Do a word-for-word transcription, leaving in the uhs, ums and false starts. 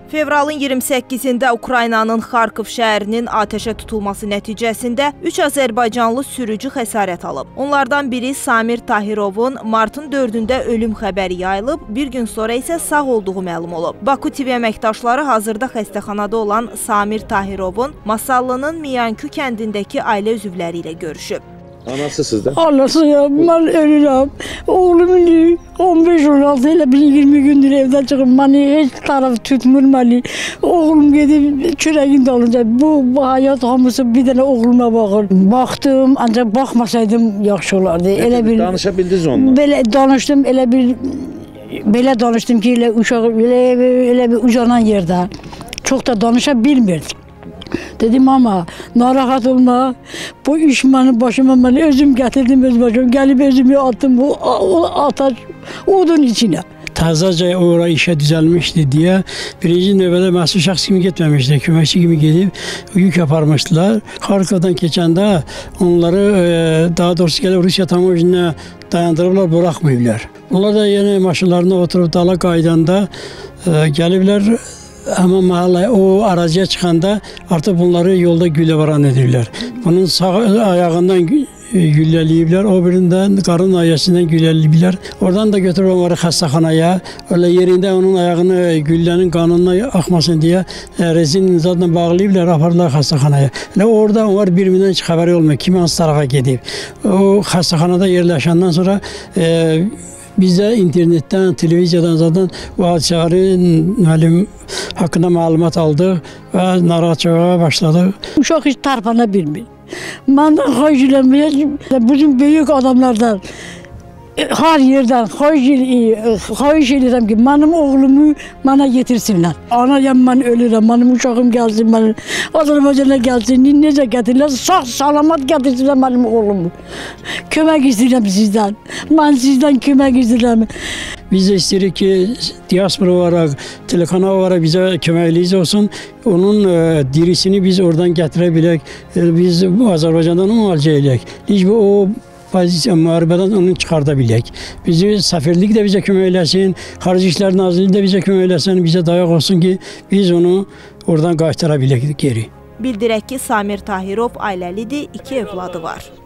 Fevralın iyirmi səkkizində Ukraynanın Xarkov şəhərinin atəşə tutulması nəticəsində üç azərbaycanlı sürücü xəsarət alıb. Onlardan biri Samir Tahirovun martın dördündə ölüm xəbəri yayılıb, bir gün sonra isə sağ olduğu məlum olub. Baku T V əməkdaşları hazırda xəstəxanada olan Samir Tahirovun Masallının Miyankü kəndindəki ailə üzvləri ilə görüşüb. Anasısız da? Anası ya, ben ölürüm. Oğlumun on beş on altı ile bir yirmi gündür evden çıkıp beni hiç taraf tutmur beni. Oğlum gidip çüreğinde olunca bu, bu hayat hamısı bir tane oğluma bakır. Baktım ancak bakmasaydım yaxşı olardı. Elə bir danışabildiniz onunla? Belə danıştım, elə bir belə danıştım ki, elə uşaq elə, elə bir ucanan yerdə. Çok da danışa bilmirdim. Dedim ama narahat olma, bu iş benim başıma, ben özüm getirdim öz başıma, gelip özümü attım bu ataş odun içine. Təzəcə ora işə düzəlmişdi deyə birinci növbədə məsul şəxs kimi getməmişdi, köməkçi kimi gedib yük aparmışdılar. Xarkovdan keçəndə onları daha doğrusu gəlib Rusiya tamojininə dayandırıblar, buraxmayıblar. Onlar da yeni maşınlarına oturub dala qaydanda gəliblər. Ama mahalle o araziye çıkanda artık bunları yolda güllavaran edirlər. Bunun sağ ayağından gülləliyiblər, o birinden karın ayəsindən gülləliyiblər. Oradan da götürüp onları xəstəxanaya, öyle yerinde onun ayağını güllənin kanına akmasın diye rezin zaten bağlayıblar, apardılar xəstəxanaya. Elə orada onlar birbirinden hiç xəbəri olmuyor, kim hansı tarafa gedib. O xəstəxanada yerləşəndən sonra e, biz de internetten, televiziyadan zaten bu hadisələrin müəllim hakkında malumat aldık ve narahatçılığa başladık. Uşaq hiç tarpana bilmir. Benden xahiş eləməyəcəm, bizim büyük adamlardan, her yerden xahiş edirəm ki, benim oğlumu bana getirsinler. Anayam ben ölürüm, benim uşağım gelsin, benim Azərbaycana gelsin, necə gətirirlər, sağ salamat getirsinler benim oğlumu. Kömək istəyirəm sizden, ben sizden kömək istəyirəm. Biz de istedik ki diaspora olarak, telekanal olarak bize köməkliyiz olsun. Onun e, dirisini biz oradan getirebilek, e, biz bu Azərbaycandan müalicə edək. Hiç o pozisiya müharibədən onu çıxardabilək. Bizi səfirlik də bizə kömək eləsin, Xarici İşlər Nazirliyi də bizə kömək eləsin, bizə dayaq olsun ki, biz onu oradan qaytara bilək geri. Bildirək ki, Samir Tahirov ailəlidir, iki evladı var.